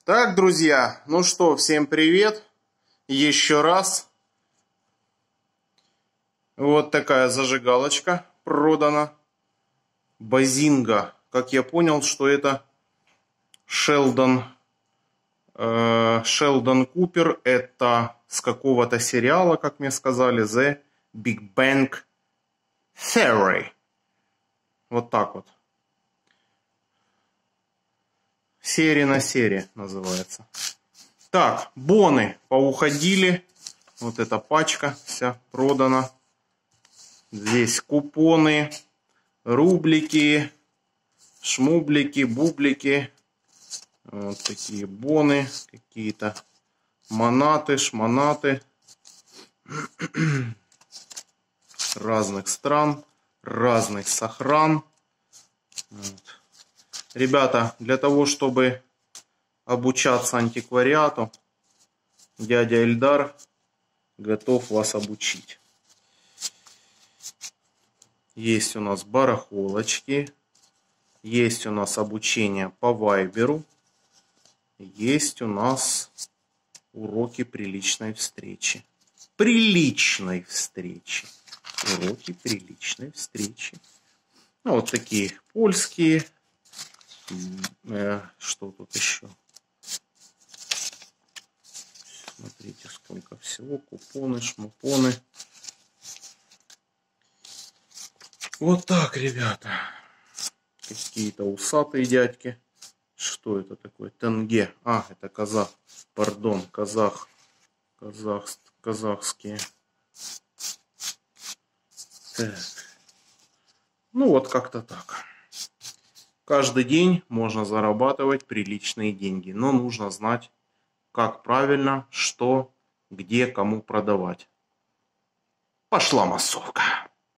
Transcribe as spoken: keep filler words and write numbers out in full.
Так, друзья, ну что, всем привет. Еще раз. Вот такая зажигалочка продана. Базинга. Как я понял, что это Шелдон. Э, Шелдон Купер. Это с какого-то сериала, как мне сказали, The Big Bang Theory. Вот так вот. Серия на серии называется. Так, боны поуходили. Вот эта пачка вся продана. Здесь купоны, рублики, шмублики, бублики. Вот такие боны, какие-то манаты, шманаты. Разных стран, разных сохран. Вот. Ребята, для того, чтобы обучаться антиквариату, дядя Эльдар готов вас обучить. Есть у нас барахолочки, есть у нас обучение по вайберу, есть у нас уроки приличной встречи. Приличной встречи. Уроки приличной встречи. Ну, вот такие польские. Что тут еще? Смотрите, сколько всего. Купоны, шмупоны. Вот так, ребята. Какие-то усатые дядьки. Что это такое? Тенге. А, это казах. Пардон, казах. Казах. Казахские. Так. Ну, вот как-то так. Каждый день можно зарабатывать приличные деньги. Но нужно знать, как правильно, что, где, кому продавать. Пошла массовка.